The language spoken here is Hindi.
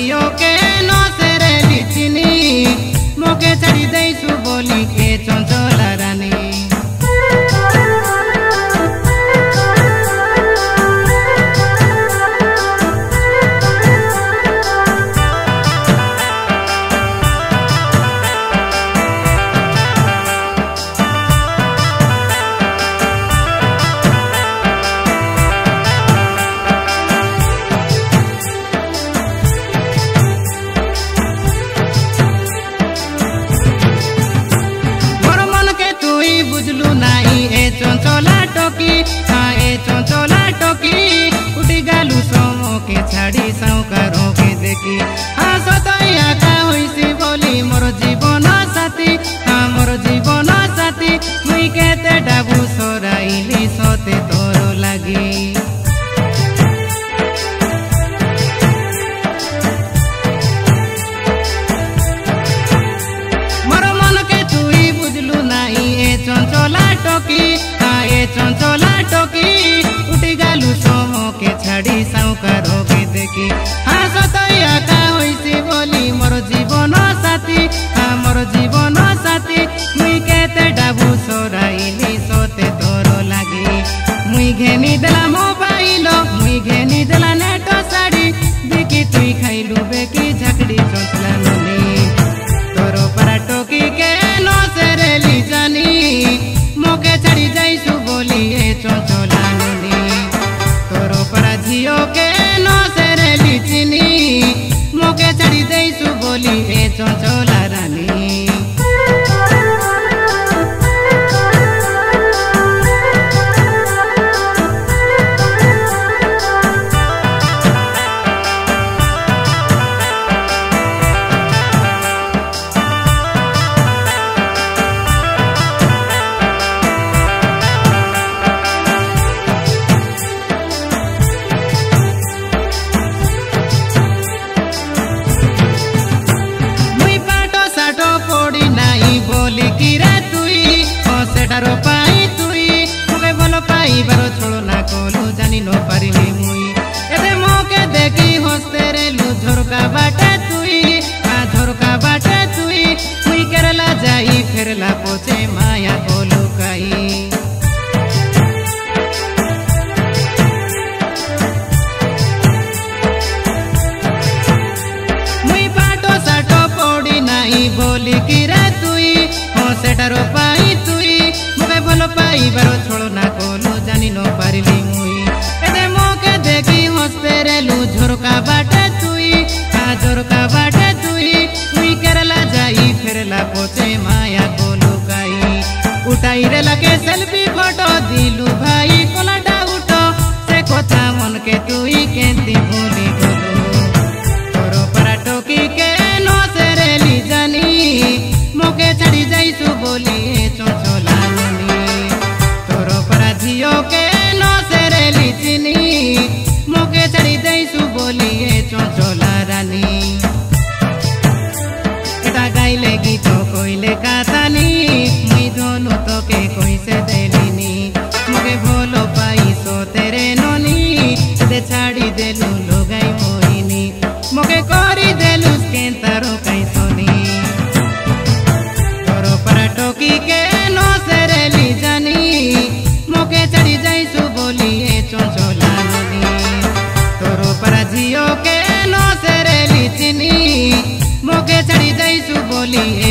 झियो के नो से रे लिचिनी मोके छड़ी दैसु बोली के चंचला रानी। बुझलू नाई ए चंचला टोकी हाँ ए चंचला टोकी उठी गालू सोमो के छाड़ी साउकारों के देखी हाँ सतैया का होइसी बोली मोर जीवन साथी हाँ मोर जीवन साथी मुई केते डाबू सोराइली सोते तोरो लागी। चंचला टोकी हाँ ए चंचला टोकी उठी गालू सोमो के छाड़ी साउकारों के देखी हाँ सतैया का होइसी बोली मोर जीवन साथी हाँ मोर जीवन साथी मुई केते डाबू सोराइली सोते तोरो लागी। मुई घेनी देला मोबाइल मुई घेनी देला नेट साड़ी देखी तुई खाइलू बेकी झकड़ी चंचला नली तोरो परा टोकी के नो से रे ली जानी मोके छड़ी जाइसु बोली ए चंचला नली तोरो परा झियो के नो से रे लिचिनी मोके छड़ी जाइसु बोली ए चंचला रानी। बोली की रे तुई ओ सेटारो पाई तुई मोके बोलो पाई बारो छोड़ो ना कोलू जानी नो पारिनी मुई एते मोके देखी हंसते रे लू झोरका बाटे तुई आ झोरका बाटे तुई मुई केरला जाई फेरला पोचे माया बोलू काई। मुई बाटो साटो पौड़ी नाही बोली की रे तुई सेटारो पाई तुई मोके बोलो पाई बारो छोड़ो ना कोलू जानी नो पारिली मुई एते मोके देखी हंसते रे लू झोरका बाटे तुई आ झोरका बाटे तुई मुई केरला जाई फेरला पोचे माया कोलू काई। उठाई रे लगे सेल्फी फोटो दिलू भाई कोलाटा उठो से कोथा मन के तुई केंती भूली गोलू तोरो परा टोकी के नो से रे ली जानी मोके छड़ी जाइसु बोली ए चंचला नली तोरो परा झियो के नो से रे लिचिनी मोके छड़ी जाइसु बोली ए चंचला रानी। एटा गाइले गीतो कोइले कातानी मुई धोनु तो के कोई से देलिनी मोके भोलो पाई सो तेरे नोनी दे छाड़ी देलू लोगाई मोहिनी मोके करी देलू केंतारो काई सोनी टोकी के नो से रे ली जानी मोके छड़ी जाइसु बोली ए चंचला नली तोरो परा झियो के नो से रे लिचिनी मोके छड़ी जाइसु बोली